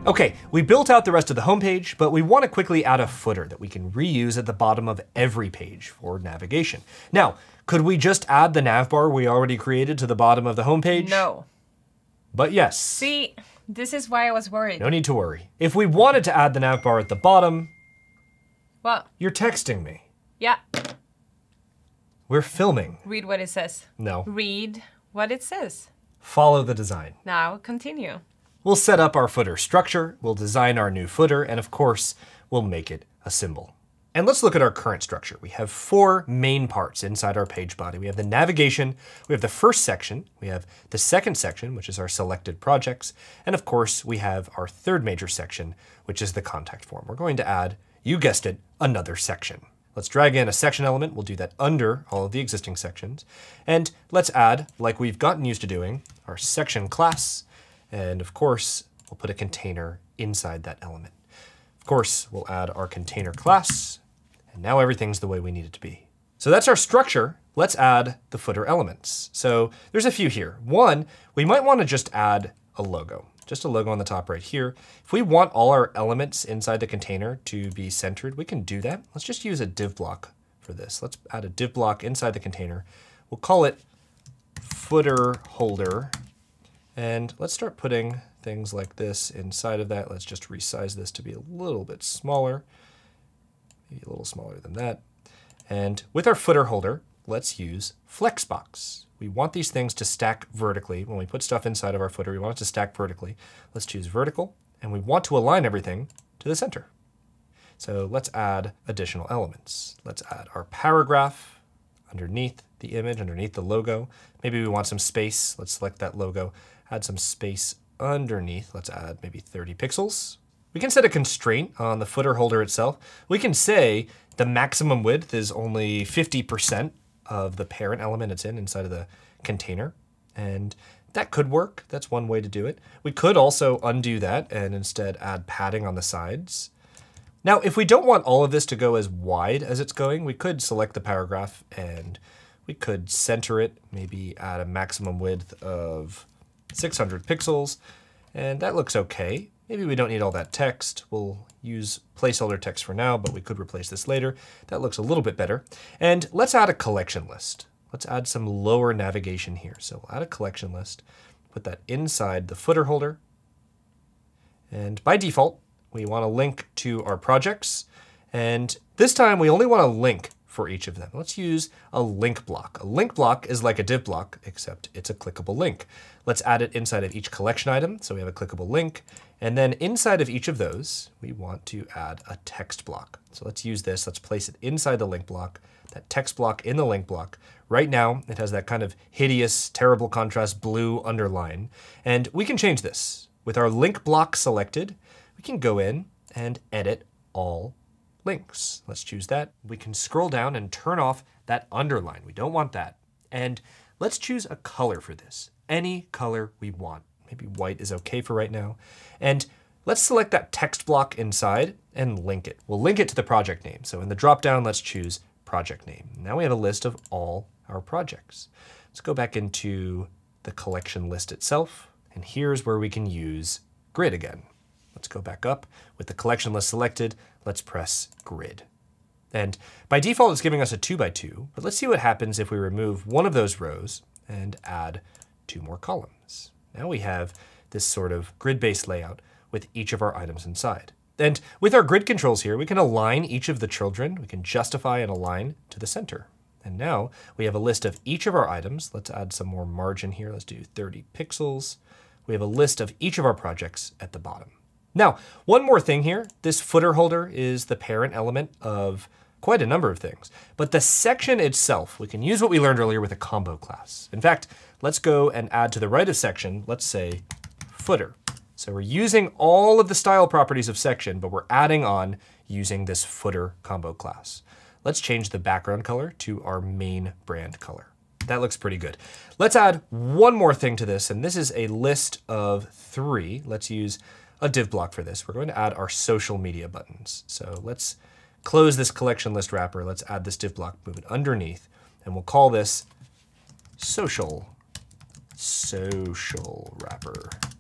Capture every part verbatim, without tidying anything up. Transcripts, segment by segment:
Okay, we built out the rest of the homepage, but we want to quickly add a footer that we can reuse at the bottom of every page for navigation. Now, could we just add the navbar we already created to the bottom of the homepage? No. But yes. See, this is why I was worried. No need to worry. If we wanted to add the navbar at the bottom, what? You're texting me. Yeah. We're filming. Read what it says. No. Read what it says. Follow the design. Now continue. We'll set up our footer structure, we'll design our new footer, and of course, we'll make it a symbol. And let's look at our current structure. We have four main parts inside our page body. We have the navigation, we have the first section, we have the second section, which is our selected projects, and of course, we have our third major section, which is the contact form. We're going to add, you guessed it, another section. Let's drag in a section element. We'll do that under all of the existing sections. And let's add, like we've gotten used to doing, our section class. And of course, we'll put a container inside that element. Of course, we'll add our container class. And now everything's the way we need it to be. So that's our structure. Let's add the footer elements. So there's a few here. One, we might want to just add a logo. Just a logo on the top right here. If we want all our elements inside the container to be centered, we can do that. Let's just use a div block for this. Let's add a div block inside the container. We'll call it footer holder. And let's start putting things like this inside of that. Let's just resize this to be a little bit smaller, maybe a little smaller than that. And with our footer holder, let's use Flexbox. We want these things to stack vertically. When we put stuff inside of our footer, we want it to stack vertically. Let's choose vertical, and we want to align everything to the center. So let's add additional elements. Let's add our paragraph underneath the image, underneath the logo. Maybe we want some space. Let's select that logo, add some space underneath. Let's add maybe thirty pixels. We can set a constraint on the footer holder itself. We can say the maximum width is only fifty percent of the parent element it's in inside of the container. And that could work. That's one way to do it. We could also undo that and instead add padding on the sides. Now, if we don't want all of this to go as wide as it's going, we could select the paragraph and we could center it, maybe add a maximum width of six hundred pixels, and that looks okay. Maybe we don't need all that text. We'll use placeholder text for now, but we could replace this later. That looks a little bit better. And let's add a collection list. Let's add some lower navigation here. So we'll add a collection list, put that inside the footer holder. And by default, we want to link to our projects. And this time we only want to link for each of them. Let's use a link block. A link block is like a div block, except it's a clickable link. Let's add it inside of each collection item. So we have a clickable link. And then inside of each of those, we want to add a text block. So let's use this. Let's place it inside the link block, that text block in the link block. Right now, it has that kind of hideous, terrible contrast blue underline. And we can change this. With our link block selected, we can go in and edit all links. Let's choose that. We can scroll down and turn off that underline. We don't want that. And let's choose a color for this. Any color we want. Maybe white is okay for right now. And let's select that text block inside and link it. We'll link it to the project name. So in the dropdown, let's choose project name. Now we have a list of all our projects. Let's go back into the collection list itself. And here's where we can use grid again. Let's go back up with the collection list selected. Let's press grid. And by default, it's giving us a two by two, but let's see what happens if we remove one of those rows and add two more columns. Now we have this sort of grid-based layout with each of our items inside. And with our grid controls here, we can align each of the children. We can justify and align to the center. And now we have a list of each of our items. Let's add some more margin here. Let's do thirty pixels. We have a list of each of our projects at the bottom. Now, one more thing here. This footer holder is the parent element of quite a number of things. But the section itself, we can use what we learned earlier with a combo class. In fact, let's go and add to the right of section, let's say footer. So we're using all of the style properties of section, but we're adding on using this footer combo class. Let's change the background color to our main brand color. That looks pretty good. Let's add one more thing to this, and this is a list of three. Let's use a div block for this. We're going to add our social media buttons. So let's close this collection list wrapper. Let's add this div block, move it underneath, and we'll call this social, social wrapper.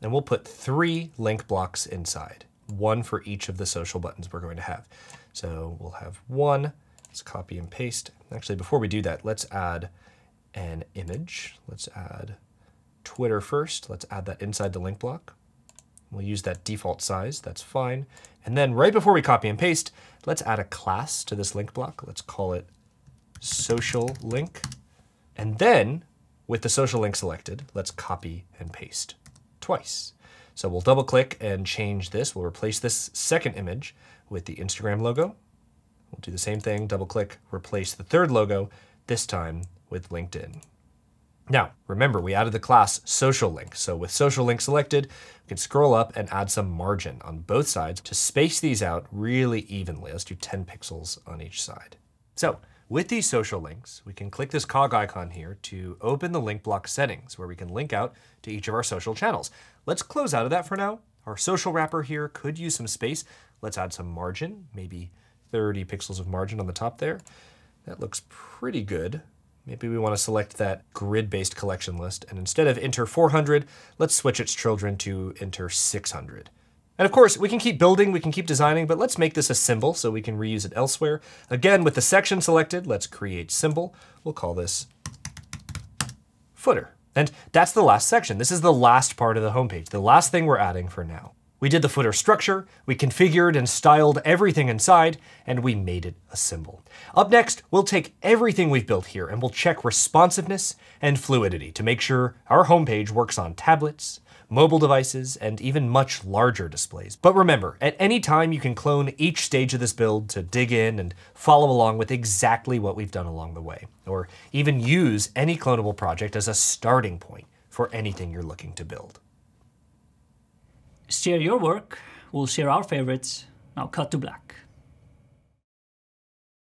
And we'll put three link blocks inside, one for each of the social buttons we're going to have. So we'll have one, let's copy and paste. Actually, before we do that, let's add an image. Let's add Twitter first. Let's add that inside the link block. We'll use that default size, that's fine. And then right before we copy and paste, let's add a class to this link block. Let's call it social link. And then with the social link selected, let's copy and paste twice. So we'll double click and change this. We'll replace this second image with the Instagram logo. We'll do the same thing, double click, replace the third logo, this time with LinkedIn. Now, remember, we added the class social link. So with social link selected, we can scroll up and add some margin on both sides to space these out really evenly. Let's do ten pixels on each side. So with these social links, we can click this cog icon here to open the link block settings where we can link out to each of our social channels. Let's close out of that for now. Our social wrapper here could use some space. Let's add some margin, maybe thirty pixels of margin on the top there. That looks pretty good. Maybe we want to select that grid-based collection list, and instead of enter four hundred, let's switch its children to enter six hundred. And of course, we can keep building, we can keep designing, but let's make this a symbol so we can reuse it elsewhere. Again, with the section selected, let's create symbol. We'll call this footer. And that's the last section. This is the last part of the homepage, the last thing we're adding for now. We did the footer structure, we configured and styled everything inside, and we made it a symbol. Up next, we'll take everything we've built here and we'll check responsiveness and fluidity to make sure our homepage works on tablets, mobile devices, and even much larger displays. But remember, at any time you can clone each stage of this build to dig in and follow along with exactly what we've done along the way, or even use any clonable project as a starting point for anything you're looking to build. Share your work, we'll share our favorites. Now cut to black.